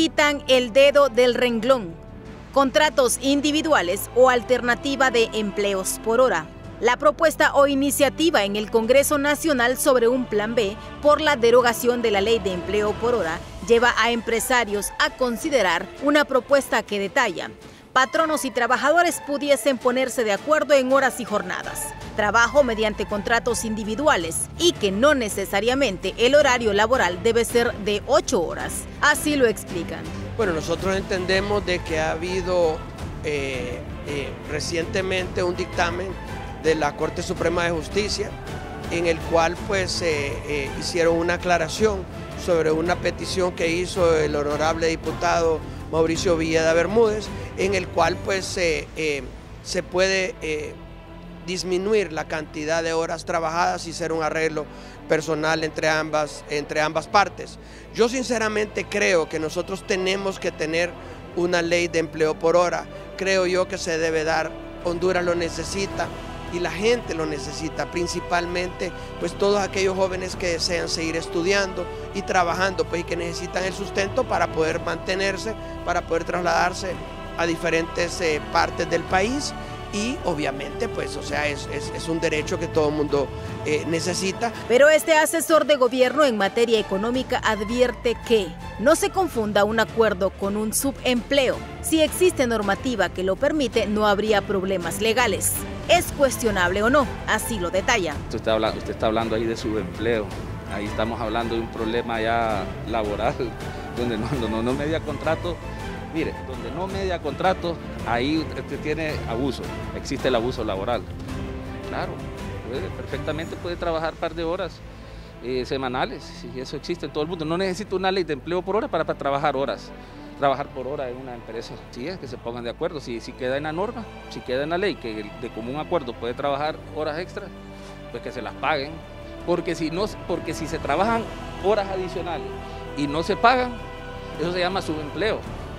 quitan el dedo del renglón. Contratos individuales o alternativa de empleos por hora. La propuesta o iniciativa en el Congreso Nacional sobre un Plan B por la derogación de la Ley de Empleo por Hora lleva a empresarios a considerar una propuesta que detalla: patronos y trabajadores pudiesen ponerse de acuerdo en horas y jornadas, trabajo mediante contratos individuales y que no necesariamente el horario laboral debe ser de 8 horas. Así lo explican. Bueno, nosotros entendemos de que ha habido recientemente un dictamen de la Corte Suprema de Justicia en el cual pues hicieron una aclaración sobre una petición que hizo el honorable diputado Mauricio Villeda Bermúdez, en el cual pues se puede disminuir la cantidad de horas trabajadas y hacer un arreglo personal entre ambas partes. Yo sinceramente creo que nosotros tenemos que tener una ley de empleo por hora. Creo yo que se debe dar, Honduras lo necesita y la gente lo necesita, principalmente pues todos aquellos jóvenes que desean seguir estudiando y trabajando, pues, y que necesitan el sustento para poder mantenerse, para poder trasladarse a diferentes partes del país. Y obviamente, pues, o sea, es un derecho que todo el mundo necesita. Pero este asesor de gobierno en materia económica advierte que no se confunda un acuerdo con un subempleo. Si existe normativa que lo permite, no habría problemas legales. ¿Es cuestionable o no? Así lo detalla. Usted está hablando ahí de subempleo. Ahí estamos hablando de un problema ya laboral, donde no media contrato. Mire, donde no media contrato, ahí usted tiene abuso, existe el abuso laboral. Claro, perfectamente puede trabajar un par de horas semanales, y eso existe en todo el mundo. No necesita una ley de empleo por hora para trabajar horas. Trabajar por hora en una empresa, sí, es que se pongan de acuerdo. Si queda en la norma, si queda en la ley, que de común acuerdo puede trabajar horas extras, pues que se las paguen. Porque si se trabajan horas adicionales y no se pagan, eso se llama subempleo.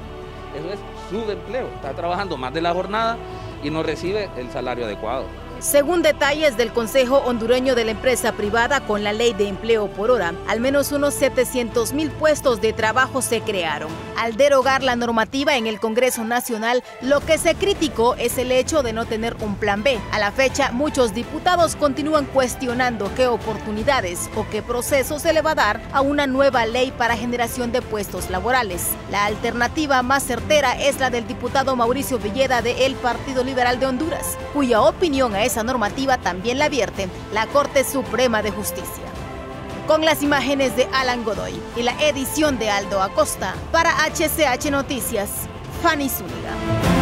Eso es subempleo, está trabajando más de la jornada y no recibe el salario adecuado. Según detalles del Consejo Hondureño de la Empresa Privada, con la Ley de Empleo por Hora, al menos unos 700,000 puestos de trabajo se crearon. Al derogar la normativa en el Congreso Nacional, lo que se criticó es el hecho de no tener un plan B. A la fecha, muchos diputados continúan cuestionando qué oportunidades o qué proceso se le va a dar a una nueva ley para generación de puestos laborales. La alternativa más certera es la del diputado Mauricio Villeda del Partido Liberal de Honduras, cuya opinión a esa normativa también la vierte la Corte Suprema de Justicia. Con las imágenes de Alan Godoy y la edición de Aldo Acosta, para HCH Noticias, Fanny Zúñiga.